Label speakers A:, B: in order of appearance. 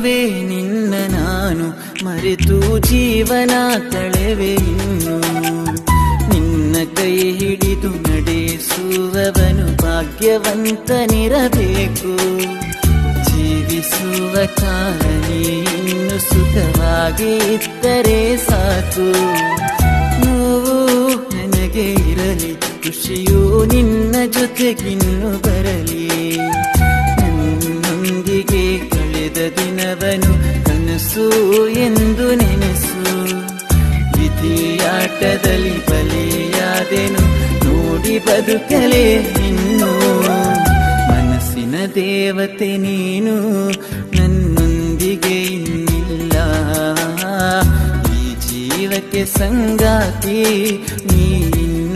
A: ಮಗುವೆ ನಿನ್ನ ನಾನು ಮರೆತು ಜೀವನ ತಳೆವೆ ಇನ್ನು. ನಿನ್ನ ಕೈ ಹಿಡಿದು ನಡೆಸುವವನು ಭಾಗ್ಯವಂತನಿರಬೇಕು. ಜೀವಿಸುವ ಕಾಲ ನೀನು ಸುಖವಾಗಿ ಇದ್ದರೆ ಸಾಕು. ನೋವು ನನಗೆ ಇರಲಿ, ಖುಷಿಯು ನಿನ್ನ ಜೊತೆಗಿನ್ನು ಬರಲಿ. ನನ್ನೊಂದಿಗೆ ಕಳೆದ ದಿನವನು ಕನಸು ಎಂದು ನೆನೆಸು. ವಿಧಿಯಾಟದಲ್ಲಿ ಬಲಿಯಾದೆನು, ನೋಡಿ ಬದುಕಲೇ ಇನ್ನು. ಮನಸ್ಸಿನ ದೇವತೆ ನೀನು, ನನ್ನೊಂದಿಗೆ ಇನ್ನಿಲ್ಲ. ಈ ಜೀವಕ್ಕೆ ಸಂಗಾತಿ ನೀ